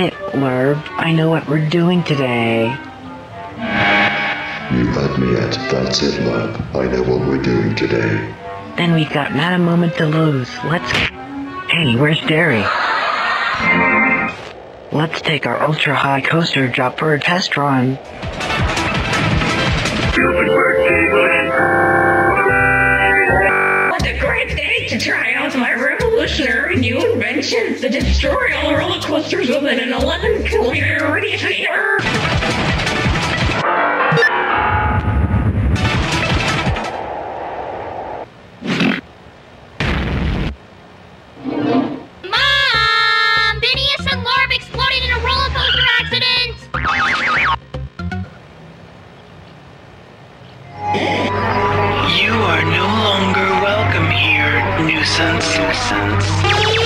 Alright, lerb. I know what we're doing today. You had me at that's it, lerb. I know what we're doing today. Then we've got not a moment to lose. Let's... Hey, where's Derry? Let's take our ultra-high coaster drop for a test run. What a great day to try out my revolutionary new invention, the destroy all roller coasters within an 11-kilometer radius here. Mom! Bineas and lerb exploded in a roller coaster accident! You are no longer welcome here, nuisance.